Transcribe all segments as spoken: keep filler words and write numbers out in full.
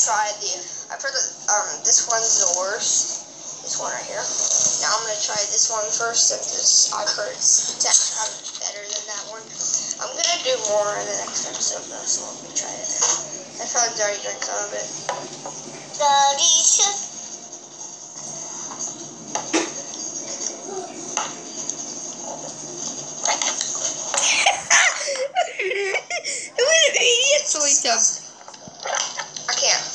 tried the. I put the um. This one's the worst. This one right here. Now I'm gonna try this one first since I've heard it's actually better than that one. I'm gonna do more in the next episode though, so let me try it. I probably already drank some of it. Delicious. It was immediately tough. I can't.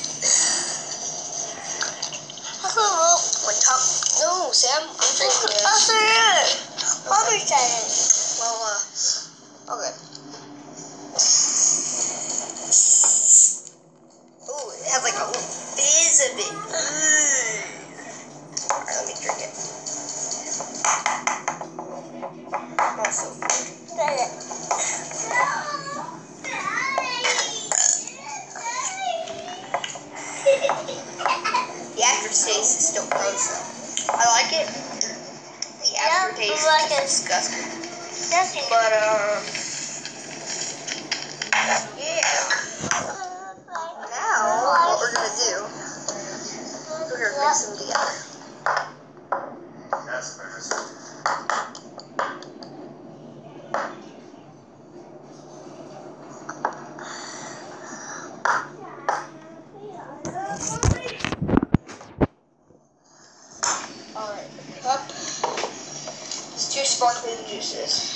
My tongue. No, Sam, I'm drinking this. I'll say it. I'll be saying. Well, uh, okay. Ooh, it has like a little fizz of it. Alright, let me drink it. Smells so good. The aftertaste is still gross though. I like it. The aftertaste like is it. disgusting. Disgusting. But, um, yeah. Now, what we're gonna do, we're gonna mix them together. That's embarrassing. Alright, cup. It's two sparkling juices.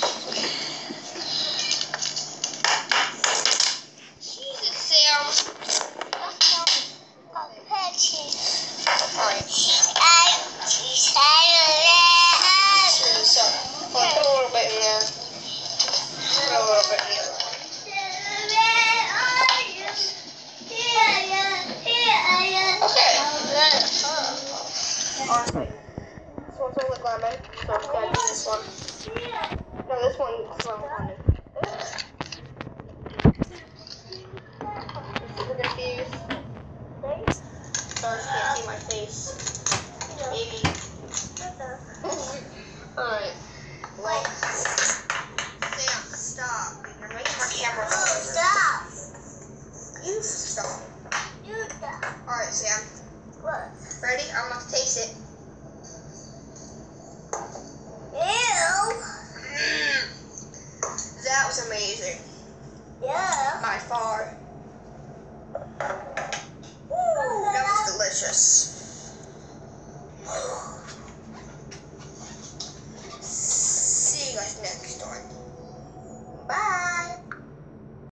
Jesus, Sam. Alright. So, I'll put a little bit in there. Put a little bit in the other one. Okay. Honestly, this one's only lemon, so I'm gonna do this one. No, this one's lemon. Super confused. Sorry, can't see my face. Maybe. Alright. Wait. Sam, stop. You're making my camera fall over. Stop. You stop. You stop. Alright, Sam. What? Ready? I'm gonna taste it. Ew. That was amazing. Yeah. By far. That was delicious. See you guys next time. Bye.